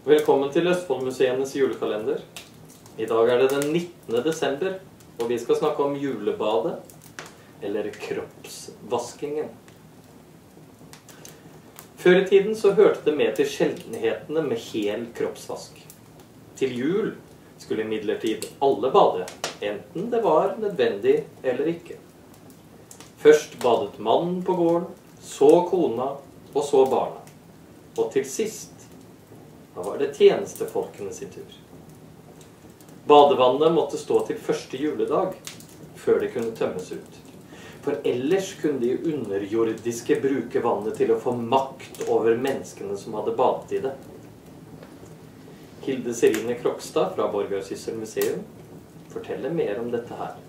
Velkommen til Østfoldmuseenes julekalender. I dag er det den 19. desember, og vi skal snakke om julebadet, eller kroppsvaskingen. Før i tiden så hørte det med til sjeldenhetene med hel kroppsvask. Til jul skulle imidlertid alle bade, enten det var nødvendig eller ikke. Først badet mannen på gården, så kona og så barna. Og til sist da var det tjenestefolkene sin tur. Badevannet måtte stå til første juledag, før det kunne tømmes ut. For ellers kunne de underjordiske bruke vannet til å få makt over menneskene som hadde badet i det. Hilde Serine Krokstad fra Borgarsyssel museum forteller mer om dette her.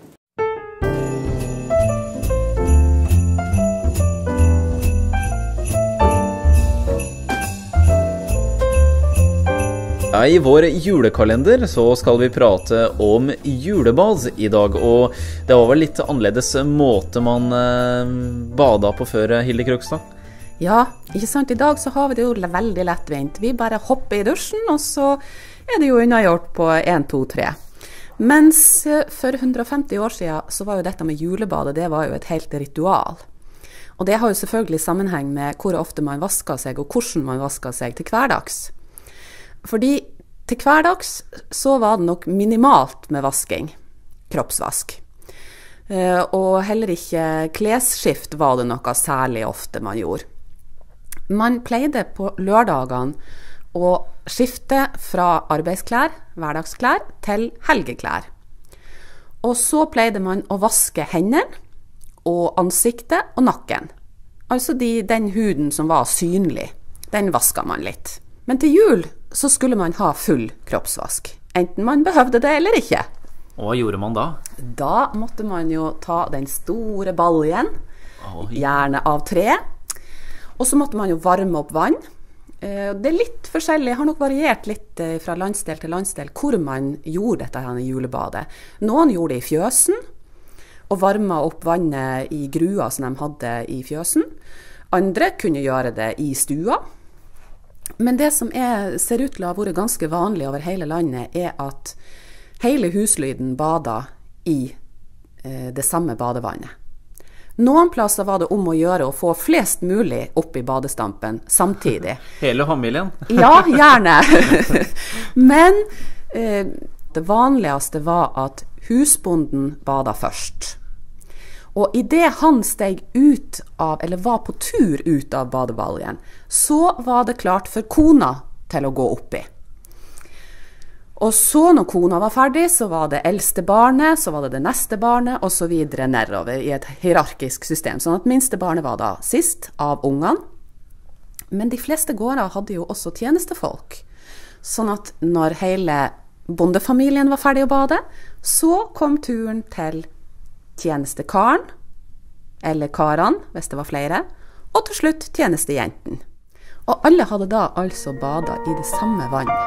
I vår julekalender så skal vi prate om julebad I dag, og det var vel litt annerledes måte man bada på før, Hilde Krokstad? Ja, ikke sant? I dag så har vi det jo veldig lettvint. Vi bare hopper I dusjen, og så det jo unnagjort på 1, 2, 3. Mens for 150 år siden så var jo dette med julebadet, det var jo et helt ritual. Og det har jo selvfølgelig sammenheng med hvor ofte man vasker seg, og hvordan man vasker seg til hverdags. Fordi til hverdags så var det nok minimalt med vasking, kroppsvask. Og heller ikke klesskift var det noe særlig ofte man gjorde. Man pleide på lørdagene å skifte fra arbeidsklær, hverdagsklær, til helgeklær. Og så pleide man å vaske hendene og ansiktet og nakken. Altså den huden som var synlig, den vasket man litt. Men til jul så skulle man ha full kroppsvask, enten man behøvde det eller ikke. Og hva gjorde man da? Da måtte man jo ta den store baljen, gjerne av tre, og så måtte man jo varme opp vann. Det litt forskjellig, har nok variert litt fra landsdel til landsdel hvor man gjorde dette her julebadet. Noen gjorde det I fjøsen, og varmet opp vannet I grua som de hadde I fjøsen. Andre kunne gjøre det I stua. Men det som ser ut til å ha vært ganske vanlig over hele landet, at hele huslyden badet I det samme badevannet. Noen plasser var det om å gjøre å få flest mulig opp I badestampen samtidig. Hele familien? Ja, gjerne. Men det vanligste var at husbonden badet først. Og I det han steg ut av, eller var på tur ut av badebaljen, så var det klart for kona til å gå oppi. Og så når kona var ferdig, så var det eldste barnet, så var det neste barnet, og så videre nedover I et hierarkisk system. Sånn at minste barnet var da sist av ungene. Men de fleste gårder hadde jo også tjenestefolk. Sånn at når hele bondefamilien var ferdig å bade, så kom turen til tjenestekaren, eller karen, hvis det var flere, og til slutt tjenestejenten. Og alle hadde da altså badet I det samme vannet.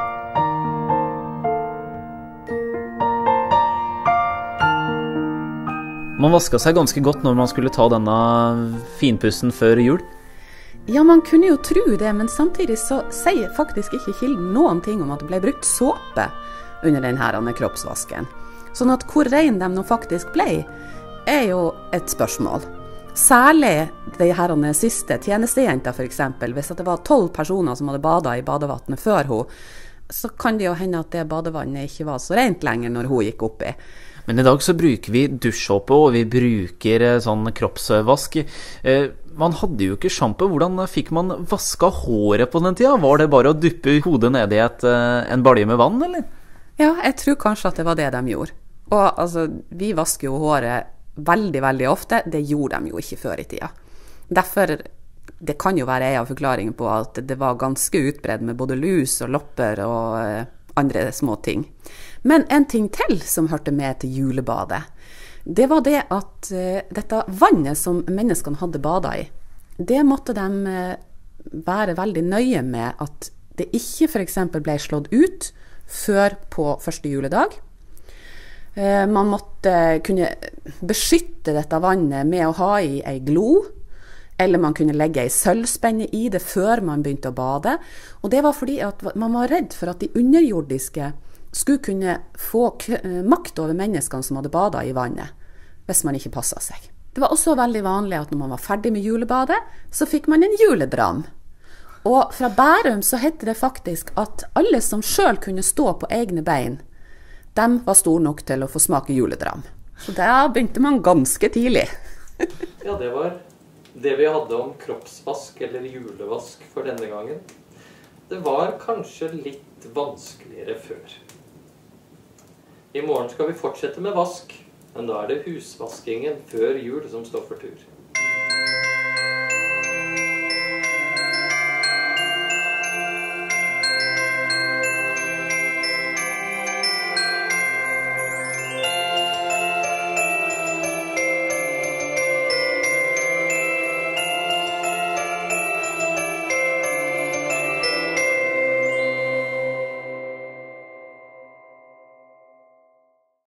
Man vasket seg ganske godt når man skulle ta denne finpussen før jul. Ja, man kunne jo tro det, men samtidig så sier faktisk ikke kilden noen ting om at det ble brukt såpe under denne kroppsvasken. Sånn at hvor ren de nå faktisk ble, jo et spørsmål. Særlig de herrene siste tjenestejenta for eksempel. Hvis det var 12 personer som hadde badet I badevannet før hun, så kan det jo hende at det badevannet ikke var så rent lenger når hun gikk oppi. Men I dag så bruker vi dusjsåpe, og vi bruker sånn kroppsvask. Man hadde jo ikke shampoo. Hvordan fikk man vasket håret på den tida? Var det bare å duppe hodet ned I en balje med vann, eller? Ja, jeg tror kanskje at det var det de gjorde. Og altså, vi vasker jo håret veldig, veldig ofte. Det gjorde de jo ikke før I tida. Derfor, det kan jo være en av forklaringen på at det var ganske utbredt med både lus og lopper og andre små ting. Men en ting til som hørte med til julebadet, det var det at dette vannet som menneskene hadde badet I, det måtte de være veldig nøye med at det ikke for eksempel ble slått ut før på første juledag. Man måtte kunne beskytte dette vannet med å ha I en glo, Eller man kunne legge ei sølvspenne i det før man begynte å bade. Og det var fordi at man var redd for at de underjordiske skulle kunne få makt over menneskene som hadde badet i vannet, hvis man ikke passet seg. Det var også veldig vanlig at når man var ferdig med julebadet, så fikk man en juledram. Og fra Bærum så heter det faktisk at alle som selv kunne stå på egne bein, de var store nok til å få smake juledram. Så da begynte man ganske tidlig. Ja, det var det vi hadde om kroppsvask eller julevask for denne gangen. Det var kanskje litt vanskeligere før. I morgen skal vi fortsette med vask, men da er det husvaskingen før jul som står for tur.